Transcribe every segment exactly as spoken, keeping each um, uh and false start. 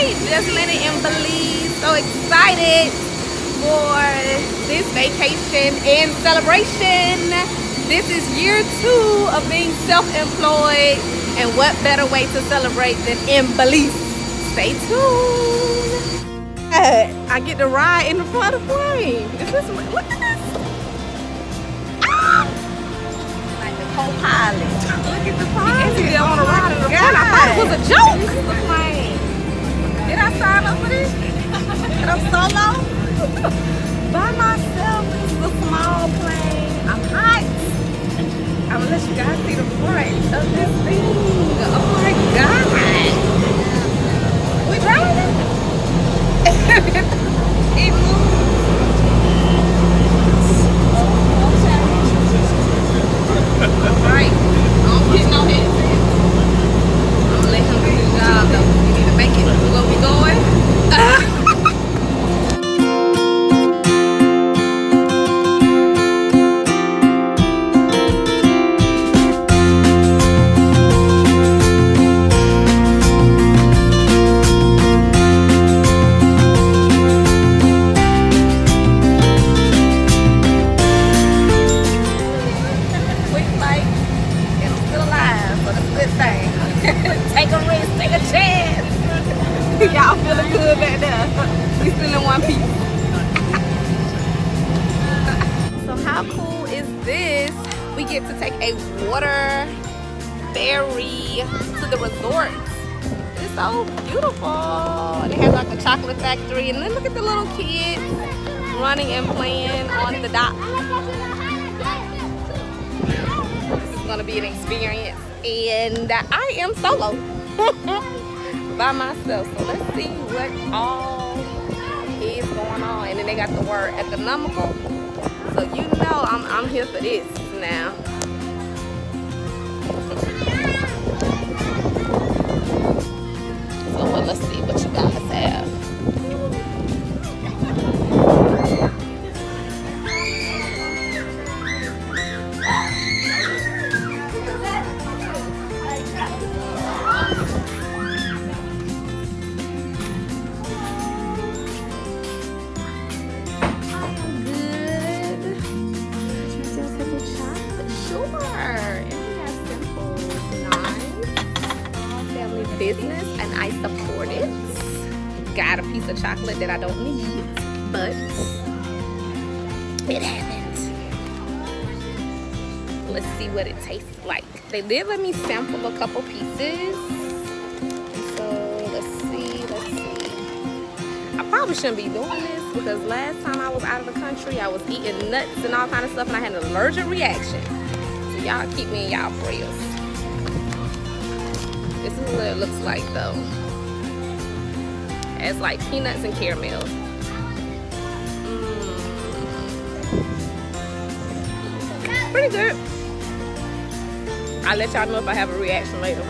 right, just landed in Belize. So excited for this vacation and celebration. This is year two of being self-employed, and what better way to celebrate than in Belize? Stay tuned. I get to ride in the front of the plane. Is this, look at this. Ah! Like the co-pilot. Look at the pilot. You didn't want to ride in the front. I thought it was a joke. This is the plane. Did I sign up for this? And I'm solo? By myself. This is a small plane. I'm hot. I'm gonna let you guys see the front of this thing. Oh my God. We driving? It moves. Alright. Don't get no headset. I'm gonna let him do his job though. We need to make it where we going. Uh. Y'all feeling good back there. We still in one piece. So how cool is this? We get to take a water ferry to the resort. It's so beautiful. They have like a chocolate factory, and then look at the little kids running and playing on the dock. This is gonna be an experience, and I am solo. By myself, so let's see what all is going on. And then they got the word economical, so you know I'm, I'm here for this now. So well, let's see what you guys have. Business, and I support it. Got a piece of chocolate that I don't need, but it happened. Let's see what it tastes like. They did let me sample a couple pieces, so let's see, let's see. I probably shouldn't be doing this because last time I was out of the country, I was eating nuts and all kind of stuff, and I had an allergic reaction. So y'all keep me in y'all prayers. This is what it looks like though. It's like peanuts and caramel. Mm. Pretty good. I'll let y'all know if I have a reaction later.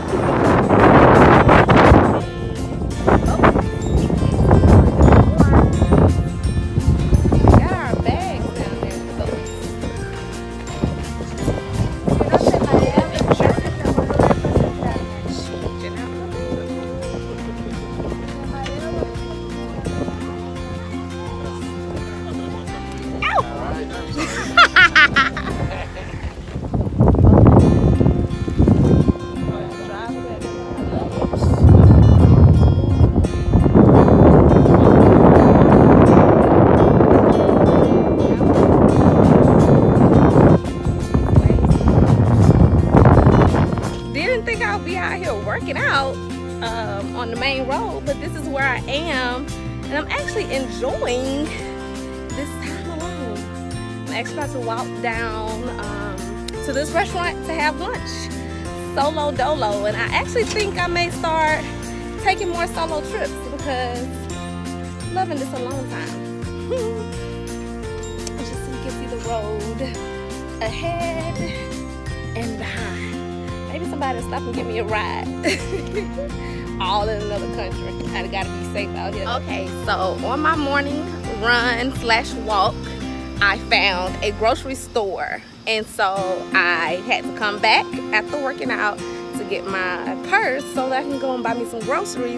Working out um, on the main road, but this is where I am, and I'm actually enjoying this time alone. I'm actually about to walk down um, to this restaurant to have lunch, solo dolo, and I actually think I may start taking more solo trips because I'm loving this alone time. Just so you can see the road ahead and behind. Maybe somebody will stop and give me a ride. All in another country. I gotta be safe out here. Okay, so on my morning run slash walk, I found a grocery store. And so I had to come back after working out to get my purse so that I can go and buy me some groceries.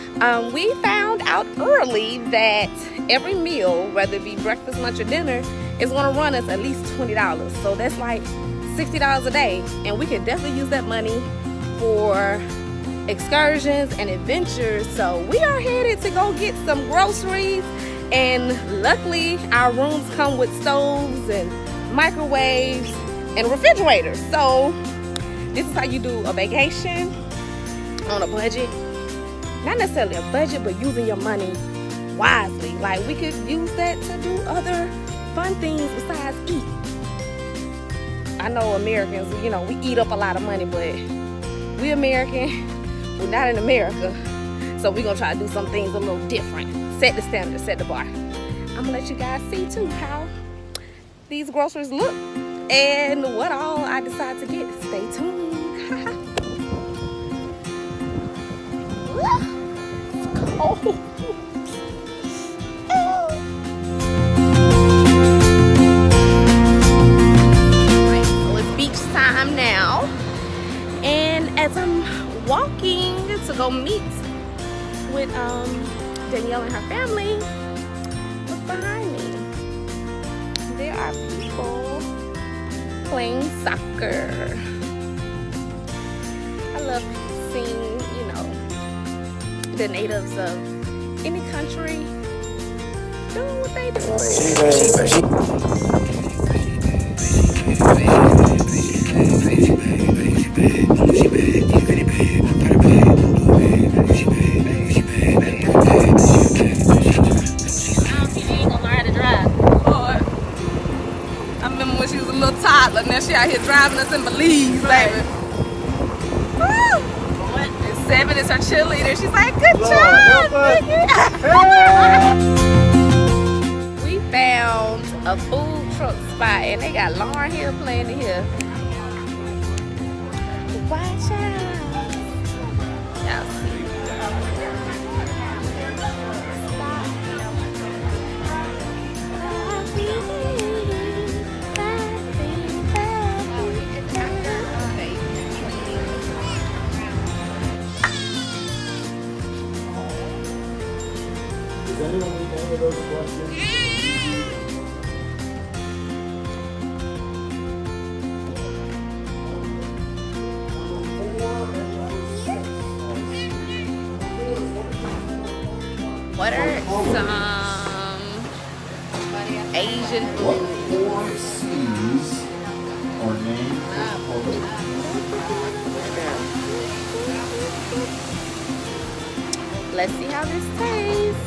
Um, we found out early that every meal, whether it be breakfast, lunch, or dinner, is gonna run us at least twenty dollars. So that's like sixty dollars a day. And we could definitely use that money for excursions and adventures. So we are headed to go get some groceries. And luckily, our rooms come with stoves and microwaves and refrigerators. So this is how you do a vacation on a budget. Not necessarily a budget, but using your money wisely. Like, we could use that to do other fun things besides eat. I know Americans, you know, we eat up a lot of money, but we American, we're not in America. So we're gonna try to do some things a little different. Set the standard, set the bar. I'm gonna let you guys see too how these groceries look and what all I decide to get. Stay tuned. Oh. Right, so it's beach time now, and as I'm walking to go meet with um, Danielle and her family, look behind me. There are people playing soccer. I love seeing, you know, the natives of any country doing what they do. And now she out here driving us in Belize, baby. Woo! And Seven is her cheerleader. She's like, good job, We found a food truck spot, and they got Lauren Hill playing in here. Watch out. Y'all see. Does anyone need any of those questions? What are some Asian What food? four C's are named for Let's see how this tastes.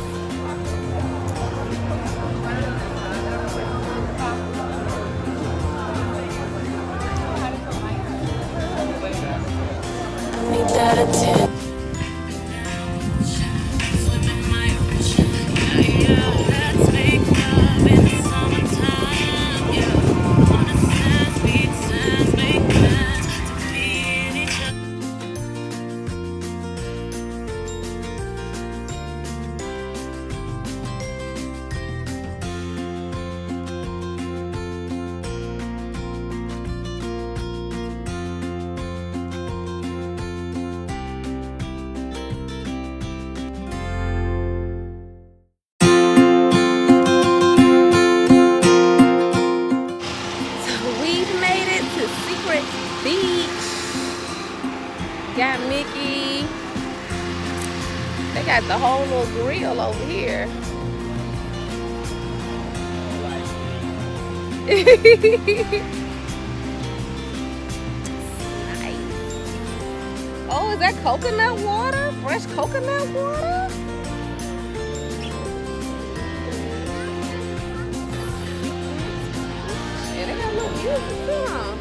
Ain't that a tip? Got Mickey. They got the whole little grill over here. Nice. Oh, is that coconut water? Fresh coconut water? Yeah, they got a little music too, huh?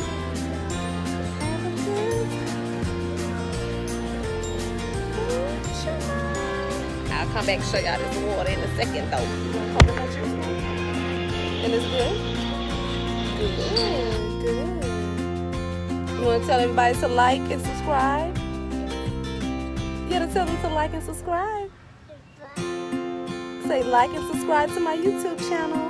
I'll come back and show y'all this water in a second though. Coconut juice. And it's good? Good, good. You want to tell everybody to like and subscribe? You gotta tell them to like and subscribe. Say like and subscribe to my YouTube channel.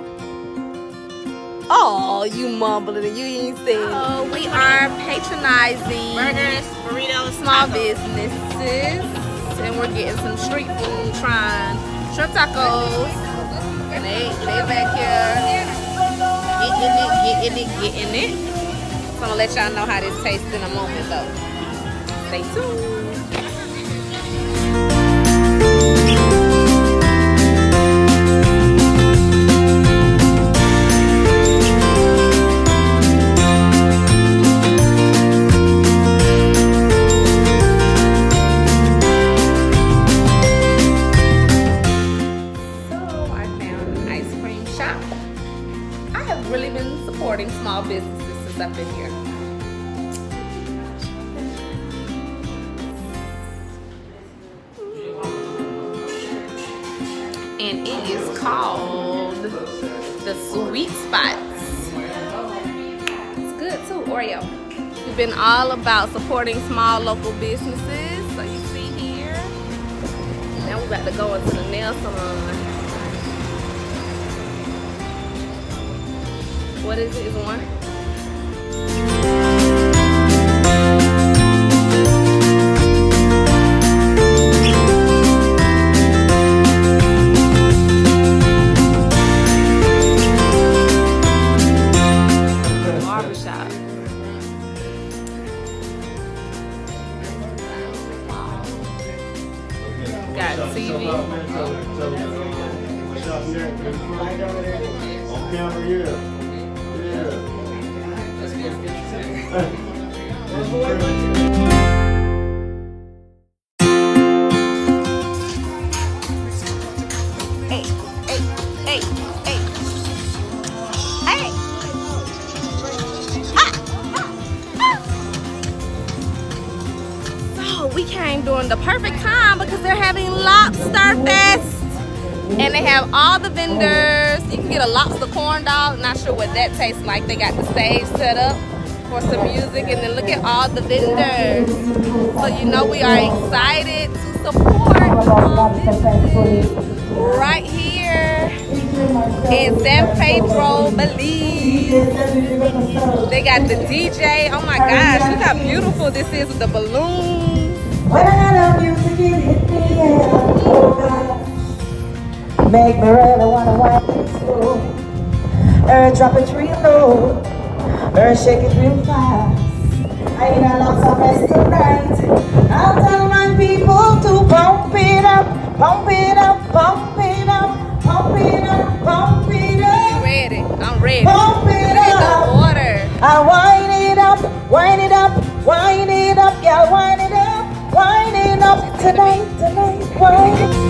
Oh, you mumbling and you ain't saying. Oh, we are patronizing burgers, burritos, small tacos. businesses. and we're getting some street food, trying shrimp tacos. And they, they back here getting it, getting it, getting it. So I'm gonna let y'all know how this tastes in a moment though. Stay tuned. Really been supporting small businesses since I've been here. And it is called the Sweet Spots. It's good too, Oreo. We've been all about supporting small local businesses. So you see here. Now we're about to go into the nail salon. What is it? Is one? Barbershop. Got T V. On camera here. Hey, hey, hey, hey, hey! Ah, ah, ah. So we came during the perfect time because they're having Lobster Fest. And they have all the vendors. You can get a lobster corn dog. Not sure what that tastes like. They got the stage set up for some music. And then look at all the vendors. So you know we are excited to support small businesses right here in San Pedro, Belize. They got the D J. Oh my gosh, look how beautiful this is with the balloons. Make me really wanna wipe it slow. Her drop it real low. Her shake it real fast. I ain't a lot of rest tonight. I'll tell my people to pump it up, pump it up, pump it up, pump it up, pump it up. You ready? I'm ready. Pump it Look at up. the water. I wind it up, wind it up, wind it up, yeah, wind it up, wind it up tonight, tonight, wind it up.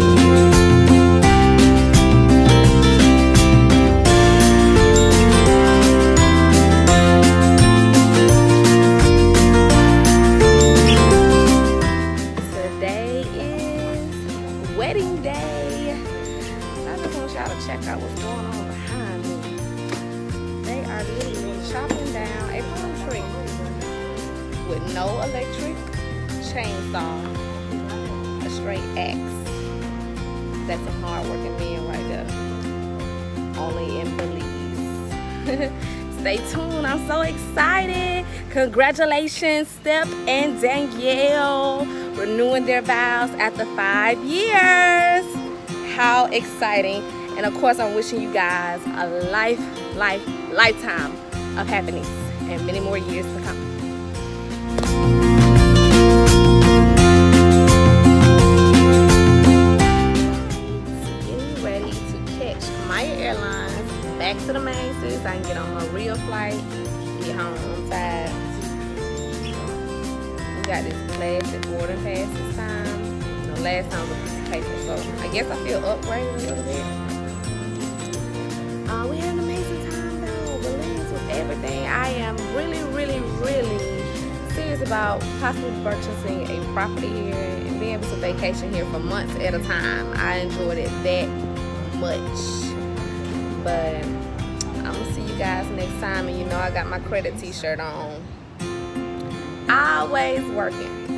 Wedding day. I just want y'all to check out what's going on behind me. They are literally chopping down a palm tree with no electric chainsaw, a straight axe. That's some hard-working men right there. Only in Belize. Stay tuned. I'm so excited. Congratulations, Step and Danielle, renewing their vows after five years. How exciting. And of course, I'm wishing you guys a life, life, lifetime of happiness and many more years to come. Getting ready to catch Maya Airlines back to the main city so I can get on a real flight, get home on time. We got this plastic boarding pass this time. The last time was a piece of paper, so I guess I feel upgraded a little bit. Uh, we had an amazing time though. Belize with everything. I am really, really, really serious about possibly purchasing a property here and being able to vacation here for months at a time. I enjoyed it that much. But I'm gonna see you guys next time, and you know I got my credit t-shirt on. Always working.